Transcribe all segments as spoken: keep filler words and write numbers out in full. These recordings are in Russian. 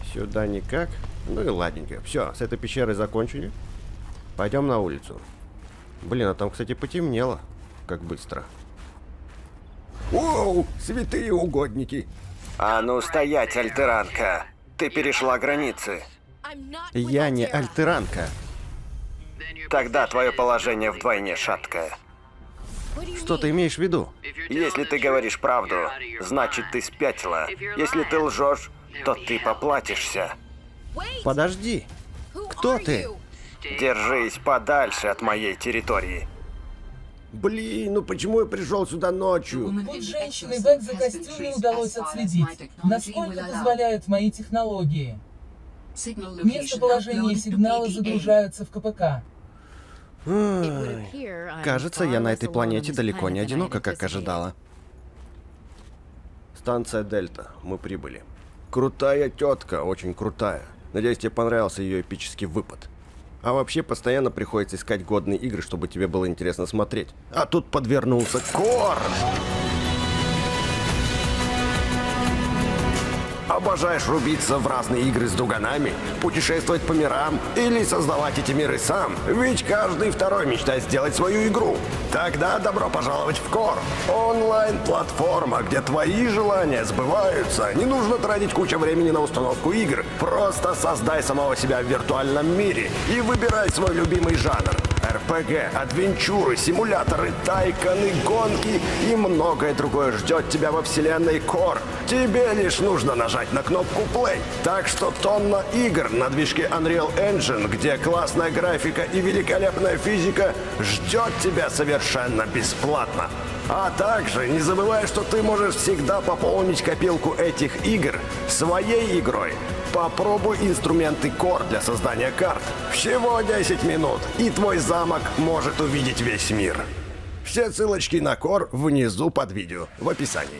Сюда никак. Ну и ладненько. Все, с этой пещерой закончили. Пойдем на улицу. Блин, а там, кстати, потемнело. Как быстро. Оу, святые угодники. А ну стоять, альтеранка. Ты перешла границы. Я не альтеранка. Тогда твое положение вдвойне шаткое. Что ты имеешь в виду? Если ты говоришь правду, значит ты спятила. Если ты лжешь, то ты поплатишься. Подожди. Кто ты? Держись подальше от моей территории. Блин, ну почему я пришел сюда ночью? Путь женщины в экзокостюме удалось отследить, насколько позволяют мои технологии. Местоположение сигнала загружаются в ка пэ ка. Ой, кажется, я на этой планете далеко не одинока, как ожидала. Станция Дельта. Мы прибыли. Крутая тетка, очень крутая. Надеюсь, тебе понравился ее эпический выпад. А вообще, постоянно приходится искать годные игры, чтобы тебе было интересно смотреть. А тут подвернулся Кор! Обожаешь рубиться в разные игры с друганами, путешествовать по мирам или создавать эти миры сам? Ведь каждый второй мечтает сделать свою игру. Тогда добро пожаловать в Кор. Онлайн-платформа, где твои желания сбываются. Не нужно тратить кучу времени на установку игр. Просто создай самого себя в виртуальном мире и выбирай свой любимый жанр. эр пэ гэ, адвенчуры, симуляторы, тайконы, гонки и многое другое ждет тебя во вселенной Кор. Тебе лишь нужно нажать на кнопку плей. Так что тонна игр на движке Unreal Engine, где классная графика и великолепная физика ждет тебя совершенно бесплатно. А также не забывай, что ты можешь всегда пополнить копилку этих игр своей игрой. Попробуй инструменты Кор для создания карт. Всего десять минут, и твой замок может увидеть весь мир. Все ссылочки на Кор внизу под видео, в описании.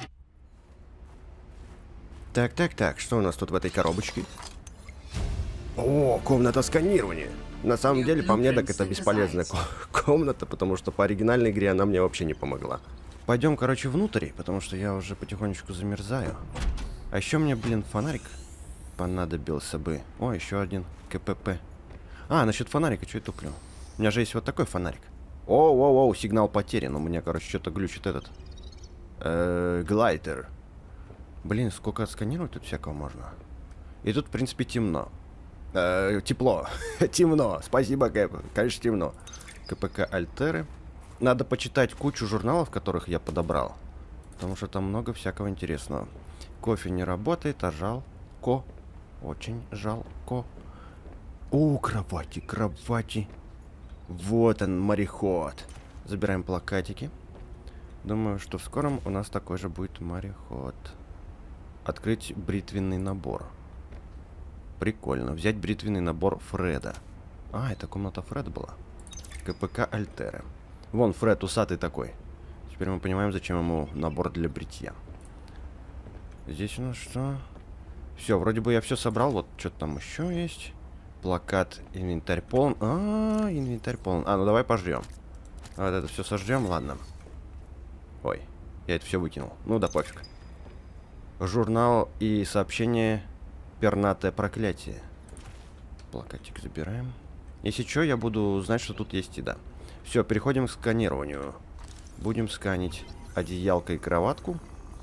Так, так, так, что у нас тут в этой коробочке? О, комната сканирования. На самом деле, по мне, так это бесполезная комната, потому что по оригинальной игре она мне вообще не помогла. Пойдем, короче, внутрь, потому что я уже потихонечку замерзаю. А еще мне, блин, фонарик понадобился бы. О, еще один ка пэ пэ. А, насчет фонарика, что я туплю? У меня же есть вот такой фонарик. Оу-оу-оу, сигнал потерян. У меня, короче, что-то глючит этот. Э-э, глайдер. Блин, сколько отсканировать тут всякого можно. И тут, в принципе, темно. Э-э, тепло. Темно. Спасибо, Кэп. Конечно, темно. ка пэ ка Альтеры. Надо почитать кучу журналов, которых я подобрал. Потому что там много всякого интересного. Кофе не работает, а жалко. Очень жалко. О, кровати, кровати. Вот он, мореход. Забираем плакатики. Думаю, что в скором у нас такой же будет мореход. Открыть бритвенный набор. Прикольно. Взять бритвенный набор Фреда. А, это комната Фреда была. ка пэ ка Альтеры. Вон Фред усатый такой. Теперь мы понимаем, зачем ему набор для бритья. Здесь у нас что? Все, вроде бы я все собрал. Вот что-то там еще есть. Плакат, инвентарь полон. А, инвентарь полон. А, ну давай пожрем. Вот это все сожрем, ладно. Ой, я это все выкинул. Ну да пофиг. Журнал и сообщение «Пернатое проклятие». Плакатик забираем. Если что, я буду знать, что тут есть еда. Все, переходим к сканированию. Будем сканить одеялко и кроватку.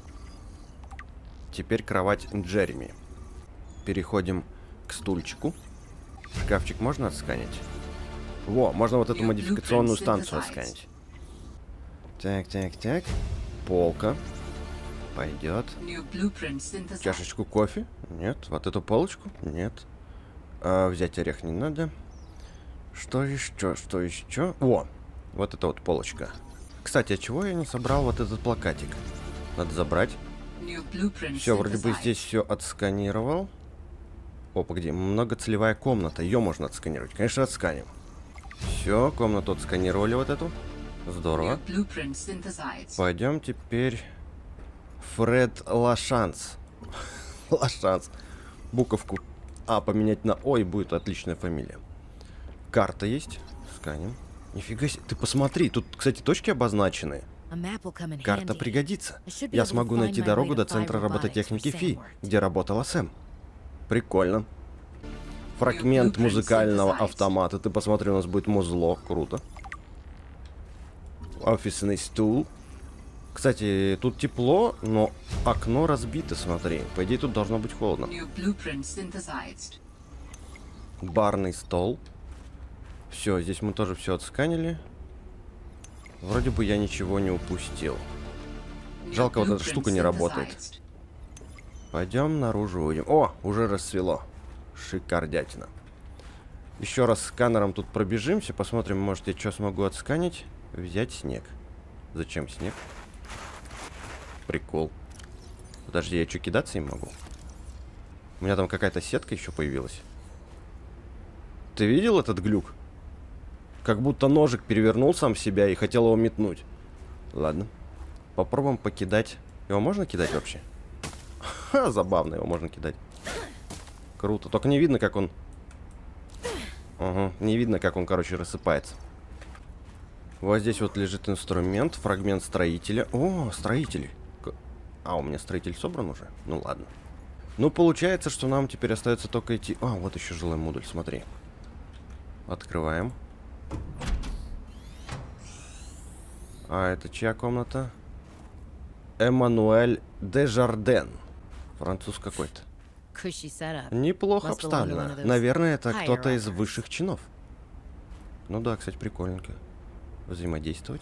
Теперь кровать Джереми. Переходим к стульчику. Шкафчик можно отсканить? Во, можно вот эту модификационную станцию отсканить. Так, так, так. Полка. Пойдет. Чашечку кофе? Нет. Вот эту полочку? Нет. А, взять орех не надо. Что еще? Что еще? О, вот эта вот полочка. Кстати, от чего я не собрал вот этот плакатик? Надо забрать. Все, вроде бы здесь все отсканировал. О, погоди, многоцелевая комната. Ее можно отсканировать. Конечно, отсканим. Все, комнату отсканировали вот эту. Здорово. Пойдем теперь... Фред Лашанс. Лашанс. Буковку А поменять на О, и будет отличная фамилия. Карта есть. Сканим. Нифига себе. Ты посмотри, тут, кстати, точки обозначены. Карта пригодится. Я смогу найти дорогу до центра робототехники Фи, где работала Сэм. Прикольно. Фрагмент музыкального автомата. Ты посмотри, у нас будет музло. Круто. Офисный стул. Кстати, тут тепло, но окно разбито, смотри. По идее, тут должно быть холодно. Барный стол. Все, здесь мы тоже все отсканили. Вроде бы я ничего не упустил. Жалко, вот эта штука не работает. Пойдем наружу выйдем. О, уже расцвело. Шикардятина. Еще раз сканером тут пробежимся. Посмотрим, может, я что смогу отсканить. Взять снег. Зачем снег? Прикол. Подожди, я что, кидаться им могу? У меня там какая-то сетка еще появилась. Ты видел этот глюк? Как будто ножик перевернул сам себя и хотел его метнуть. Ладно. Попробуем покидать. Его можно кидать вообще? Ха, забавно, его можно кидать. Круто. Только не видно, как он... Угу. Не видно, как он, короче, рассыпается. Вот здесь вот лежит инструмент. Фрагмент строителя. О, строители. А, у меня строитель собран уже? Ну ладно. Ну, получается, что нам теперь остается только идти... А, вот еще жилой модуль, смотри. Открываем. А, это чья комната? Эммануэль Дежарден. Француз какой-то. Неплохо обставлено. Наверное, это кто-то из высших чинов. Ну да, кстати, прикольненько. Взаимодействовать.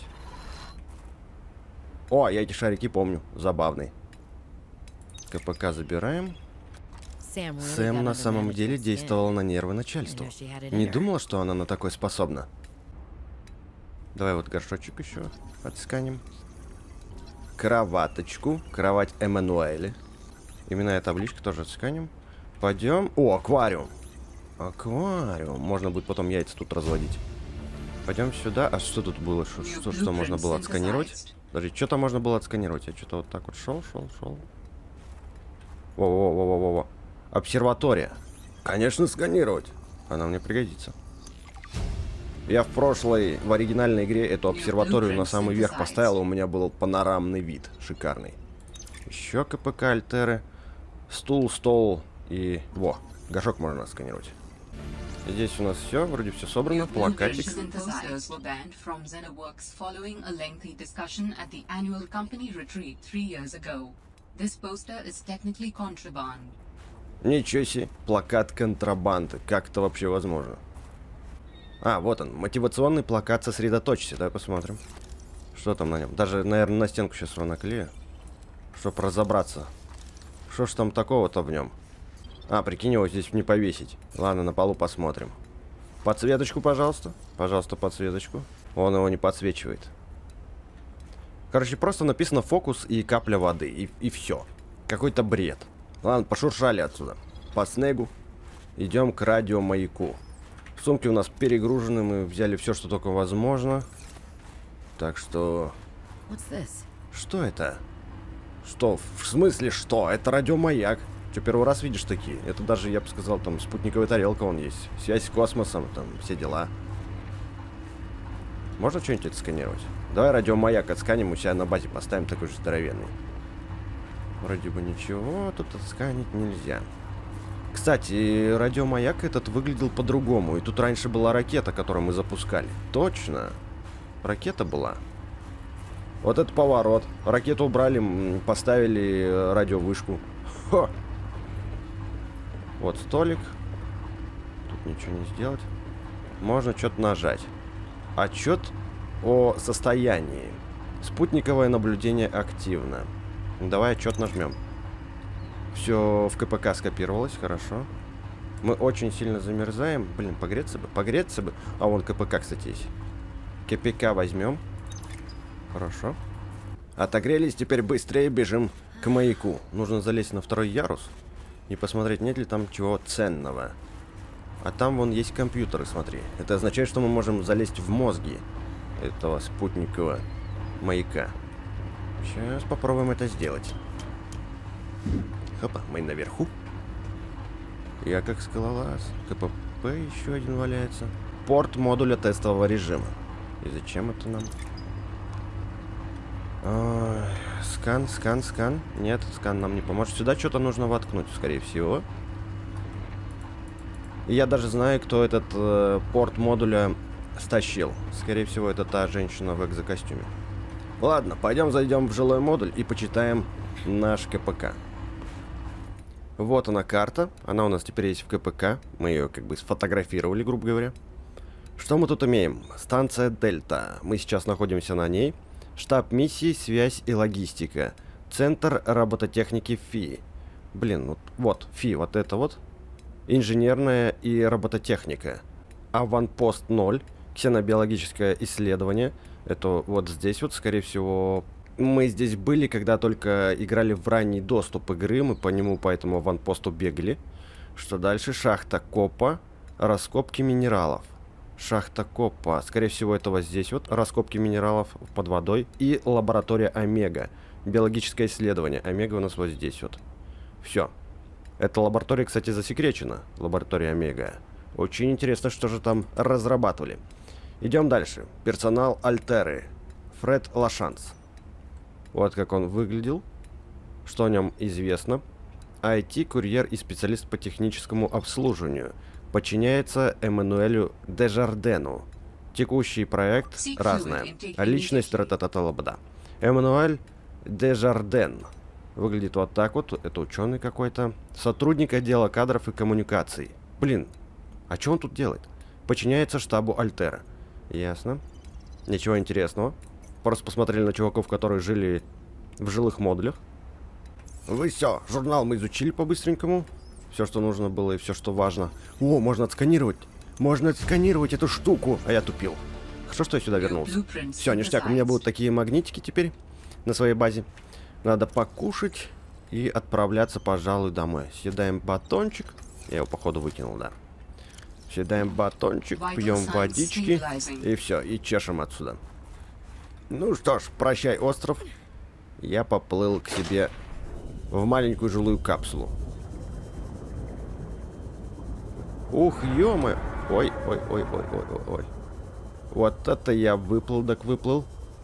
О, я эти шарики помню. Забавный. КПК забираем. Сэм на самом деле действовала на нервы начальству. Не думала, что она на такое способна. Давай вот горшочек еще отсканем. Кроваточку. Кровать Эммануэля. Именная табличка тоже отсканем. Пойдем. О, аквариум. Аквариум. Можно будет потом яйца тут разводить. Пойдем сюда. А что тут было? Что, что, что можно было отсканировать? Подожди, что-то можно было отсканировать. Я что-то вот так вот шел, шел, шел. Во-во-во-во-во-во. Обсерватория. Конечно, сканировать. Она мне пригодится. Я в прошлой, в оригинальной игре эту обсерваторию на самый верх поставил, и у меня был панорамный вид. Шикарный. Еще КПК, альтеры. Стул, стол и... Во, горшок можно сканировать. Здесь у нас все, вроде все собрано. Плакатик. Ничего себе, плакат контрабанды. Как это вообще возможно? А, вот он, мотивационный плакат «Сосредоточься». Давай посмотрим, что там на нем. Даже, наверное, на стенку сейчас его наклею, чтобы разобраться. Что ж там такого-то в нем? А, прикинь, его здесь не повесить. Ладно, на полу посмотрим. Подсветочку, пожалуйста. Пожалуйста, подсветочку. Он его не подсвечивает. Короче, просто написано «фокус» и капля воды. И, и все. Какой-то бред. Ладно, пошуршали отсюда. По снегу. Идем к радиомаяку. Сумки у нас перегружены. Мы взяли все, что только возможно. Так что... Что это? Что? В смысле что? Это радиомаяк. Что, первый раз видишь такие? Это даже, я бы сказал, там спутниковая тарелка вон есть. Связь с космосом, там все дела. Можно что-нибудь отсканировать? Давай радиомаяк отсканим, у себя на базе поставим такой же здоровенный. Вроде бы ничего, тут отсканить нельзя. Кстати, радиомаяк этот выглядел по-другому. И тут раньше была ракета, которую мы запускали. Точно. Ракета была. Вот это поворот. Ракету убрали, поставили радиовышку. Хо! Вот столик. Тут ничего не сделать. Можно что-то нажать. Отчет о состоянии. Спутниковое наблюдение активно. Давай отчет нажмем. Все в КПК скопировалось, хорошо. Мы очень сильно замерзаем. Блин, погреться бы, погреться бы. А вон КПК, кстати, есть. КПК возьмем. Хорошо. Отогрелись, теперь быстрее бежим к маяку. Нужно залезть на второй ярус и посмотреть, нет ли там чего ценного. А там вон есть компьютеры, смотри. Это означает, что мы можем залезть в мозги этого спутникового маяка. Сейчас попробуем это сделать. Хопа, мы наверху. Я как скалолаз. КПП еще один валяется. Порт модуля тестового режима. И зачем это нам? Ой, скан, скан, скан. Нет, скан нам не поможет. Сюда что-то нужно воткнуть, скорее всего. И я даже знаю, кто этот э, порт модуля стащил. Скорее всего, это та женщина в экзокостюме. Ладно, пойдем зайдем в жилой модуль и почитаем наш КПК. Вот она карта. Она у нас теперь есть в КПК. Мы ее как бы сфотографировали, грубо говоря. Что мы тут имеем? Станция Дельта. Мы сейчас находимся на ней. Штаб миссии, связь и логистика. Центр робототехники ФИ. Блин, вот, вот ФИ, вот это вот. Инженерная и робототехника. Аванпост ноль. Ксенобиологическое исследование. Это вот здесь вот, скорее всего... Мы здесь были, когда только играли в ранний доступ игры. Мы по нему, по этому аванпосту бегали. Что дальше? Шахта Копа. Раскопки минералов. Шахта Копа. Скорее всего, это вот здесь вот. Раскопки минералов под водой. И лаборатория Омега. Биологическое исследование. Омега у нас вот здесь вот. Все. Эта лаборатория, кстати, засекречена. Лаборатория Омега. Очень интересно, что же там разрабатывали. Идем дальше. Персонал Альтеры. Фред Лашанс. Вот как он выглядел. Что о нем известно. ай ти, курьер и специалист по техническому обслуживанию. Подчиняется Эммануэлю Дежардену. Текущий проект разное. А личность ратататалабда. Эммануэль Дежарден. Выглядит вот так вот. Это ученый какой-то. Сотрудник отдела кадров и коммуникаций. Блин, а что он тут делает? Подчиняется штабу Альтера. Ясно. Ничего интересного. Просто посмотрели на чуваков, которые жили в жилых модулях. Вы все, журнал мы изучили по-быстренькому. Все, что нужно было и все, что важно. О, можно отсканировать. Можно отсканировать эту штуку. А я тупил. Хорошо, что я сюда вернулся. Все, ништяк. У меня будут такие магнитики теперь на своей базе. Надо покушать и отправляться, пожалуй, домой. Съедаем батончик. Я его, походу, выкинул, да. Съедаем батончик, пьем водички. И все, и чешем отсюда. Ну что ж, прощай, остров. Я поплыл к себе в маленькую жилую капсулу. Ух, ё-моё. Ой, ой, ой, ой, ой, ой, ой. Вот это я выплыл, так выплыл.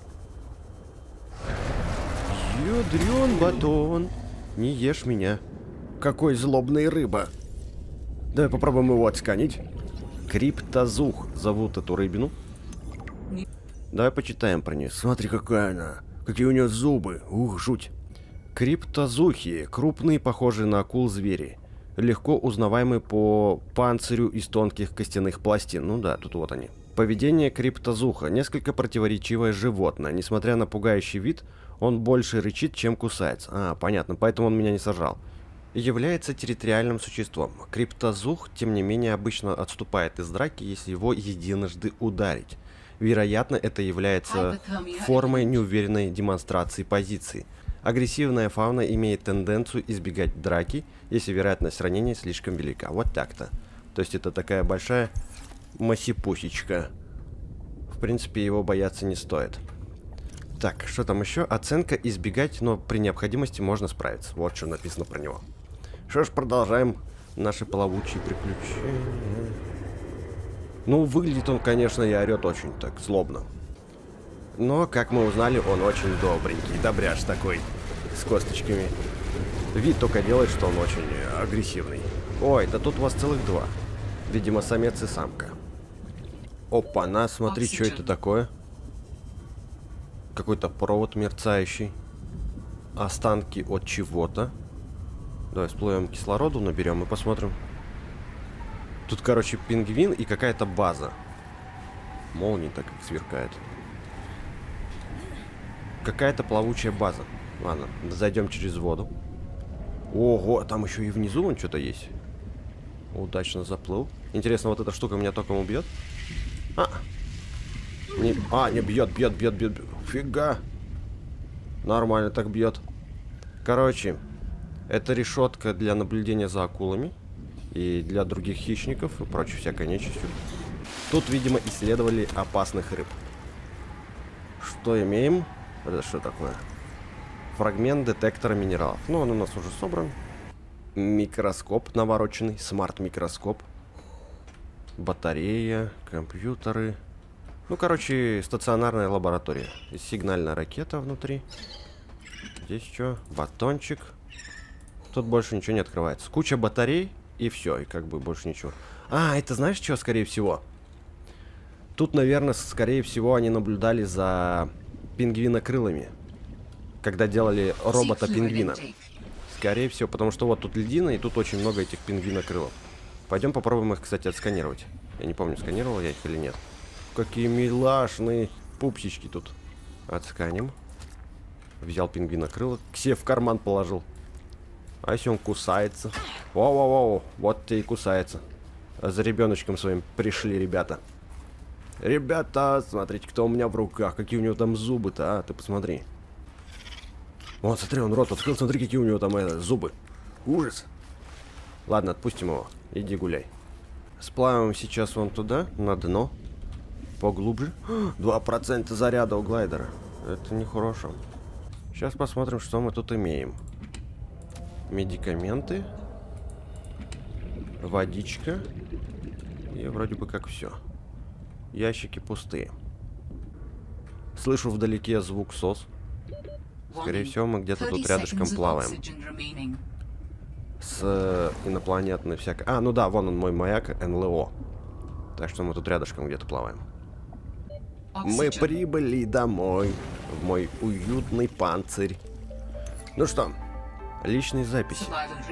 Ядрён батон. Не ешь меня. Какой злобный рыба. Давай попробуем его отсканить. Криптозух зовут эту рыбину. Давай почитаем про нее. Смотри, какая она. Какие у нее зубы. Ух, жуть. Криптозухи. Крупные, похожие на акул звери. Легко узнаваемые по панцирю из тонких костяных пластин. Ну да, тут вот они. Поведение криптозуха. Несколько противоречивое животное. Несмотря на пугающий вид, он больше рычит, чем кусается. А, понятно, поэтому он меня не сожрал. Является территориальным существом. Криптозух, тем не менее, обычно отступает из драки, если его единожды ударить. Вероятно, это является формой неуверенной демонстрации позиции. Агрессивная фауна имеет тенденцию избегать драки, если вероятность ранения слишком велика. Вот так-то. То есть это такая большая масипусечка. В принципе, его бояться не стоит. Так, что там еще? Оценка избегать, но при необходимости можно справиться. Вот что написано про него. Что ж, продолжаем наши плавучие приключения. Ну, выглядит он, конечно, и орет очень так злобно. Но, как мы узнали, он очень добренький, добряш такой, с косточками. Вид только делает, что он очень агрессивный. Ой, да тут у вас целых два. Видимо, самец и самка. Опа-на, смотри, что это такое. Какой-то провод мерцающий. Останки от чего-то. Давай всплывем кислороду, наберем и посмотрим. Тут, короче, пингвин и какая-то база. Молния так сверкает. Какая-то плавучая база. Ладно, зайдем через воду. Ого, там еще и внизу вон что-то есть. Удачно заплыл. Интересно, вот эта штука меня током убьет? А, не, а, не бьет, бьет, бьет, бьет. Фига. Нормально так бьет. Короче, это решетка для наблюдения за акулами. И для других хищников и прочей всякой нечистью. Тут, видимо, исследовали опасных рыб. Что имеем? Это что такое? Фрагмент детектора минералов. Ну, он у нас уже собран. Микроскоп навороченный. Смарт-микроскоп. Батарея, компьютеры. Ну, короче, стационарная лаборатория. Сигнальная ракета внутри. Здесь что? Батончик. Тут больше ничего не открывается. Куча батарей. И все, и как бы больше ничего. А, это знаешь что, скорее всего? Тут, наверное, скорее всего, они наблюдали за пингвинокрылами, когда делали робота-пингвина. Скорее всего, потому что вот тут льдина, и тут очень много этих пингвинокрылов. Пойдем попробуем их, кстати, отсканировать. Я не помню, сканировал я их или нет. Какие милашные пупсички тут. Отсканим. Взял пингвинокрыло, к себе в карман положил. А если он кусается? Воу-воу-воу, вот тебе и кусается. А за ребеночком своим пришли ребята. Ребята, смотрите, кто у меня в руках. Какие у него там зубы-то, а? Ты посмотри. Вот, смотри, он рот открыл, смотри, какие у него там это, зубы. Ужас. Ладно, отпустим его. Иди гуляй. Сплавим сейчас вон туда, на дно. Поглубже. два процента заряда у глайдера. Это нехорошо. Сейчас посмотрим, что мы тут имеем. Медикаменты. Водичка. И вроде бы как все. Ящики пустые. Слышу вдалеке звук сос. Скорее всего, мы где-то тут рядышком плаваем. С э, инопланетной всякой... А, ну да, вон он, мой маяк, эн эл о. Так что мы тут рядышком где-то плаваем. Мы прибыли домой. В мой уютный панцирь. Ну что, личные записи.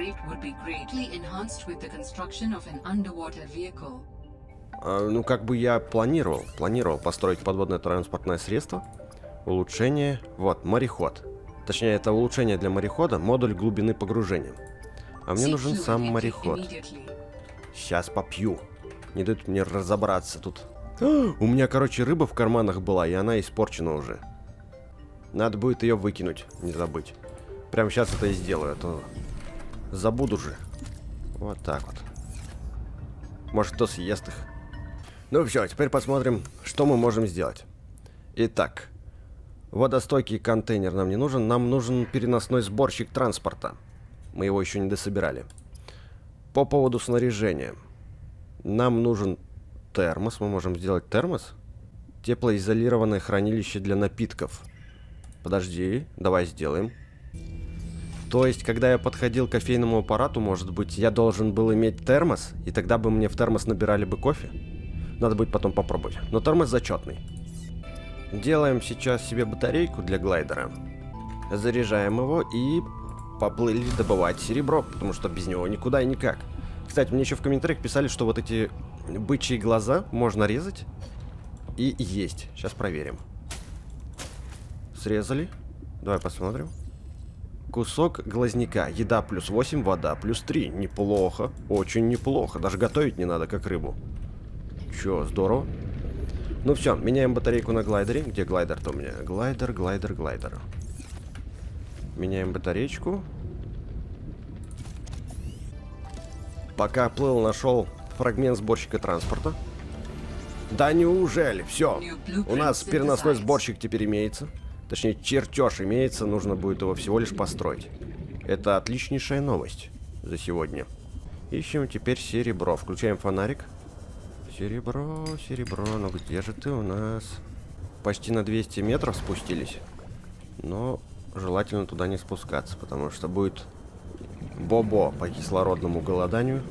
А, ну, как бы я планировал. Планировал построить подводное транспортное средство. Улучшение. Вот, мореход. Точнее, это улучшение для морехода, модуль глубины погружения. А мне нужен сам мореход. Сейчас попью. Не дают мне разобраться тут. У меня, короче, рыба в карманах была, и она испорчена уже. Надо будет ее выкинуть, не забыть. Прямо сейчас это и сделаю, а то забуду же. Вот так вот. Может, кто съест их. Ну все, теперь посмотрим, что мы можем сделать. Итак, водостойкий контейнер нам не нужен. Нам нужен переносной сборщик транспорта. Мы его еще не дособирали. По поводу снаряжения. Нам нужен термос. Мы можем сделать термос. Теплоизолированное хранилище для напитков. Подожди, давай сделаем. То есть, когда я подходил к кофейному аппарату, может быть, я должен был иметь термос, и тогда бы мне в термос набирали бы кофе? Надо будет потом попробовать. Но термос зачетный. Делаем сейчас себе батарейку для глайдера. Заряжаем его и поплыли добывать серебро, потому что без него никуда и никак. Кстати, мне еще в комментариях писали, что вот эти бычьи глаза можно резать и есть. Сейчас проверим. Срезали. Давай посмотрим. Кусок глазняка. Еда плюс восемь, вода плюс три. Неплохо. Очень неплохо. Даже готовить не надо, как рыбу. Че, здорово. Ну все, меняем батарейку на глайдере. Где глайдер-то у меня? Глайдер, глайдер, глайдер. Меняем батареечку. Пока плыл, нашел фрагмент сборщика транспорта. Да неужели? Все. У нас переносной сборщик теперь имеется. Точнее, чертеж имеется. Нужно будет его всего лишь построить. Это отличнейшая новость за сегодня. Ищем теперь серебро. Включаем фонарик. Серебро, серебро. Ну где же ты у нас? Почти на двести метров спустились. Но желательно туда не спускаться, потому что будет бобо по кислородному голоданию.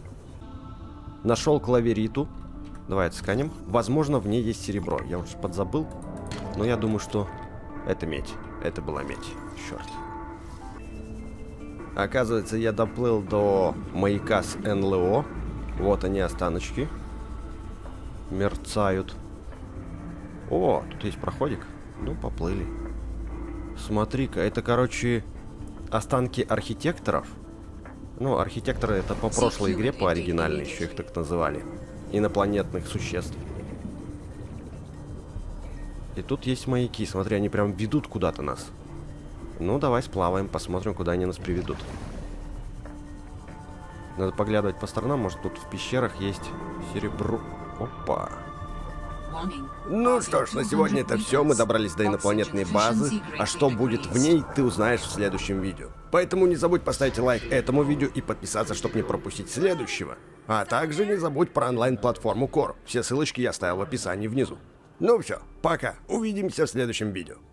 Нашел клавериту. Давай отсканем. Возможно, в ней есть серебро. Я уж подзабыл. Но я думаю, что это медь. Это была медь. Черт. Оказывается, я доплыл до маяка с эн эл о. Вот они, останочки. Мерцают. О, тут есть проходик. Ну, поплыли. Смотри-ка, это, короче, останки архитекторов. Ну, архитекторы это по прошлой игре, по оригинальной, еще их так называли. Инопланетных существ. И тут есть маяки. Смотри, они прям ведут куда-то нас. Ну, давай сплаваем, посмотрим, куда они нас приведут. Надо поглядывать по сторонам, может тут в пещерах есть серебро. Опа. Ну что ж, на сегодня это все. Мы добрались до инопланетной базы. А что будет в ней, ты узнаешь в следующем видео. Поэтому не забудь поставить лайк этому видео и подписаться, чтобы не пропустить следующего. А также не забудь про онлайн-платформу Кор. Все ссылочки я оставил в описании внизу. Ну все, пока. Увидимся в следующем видео.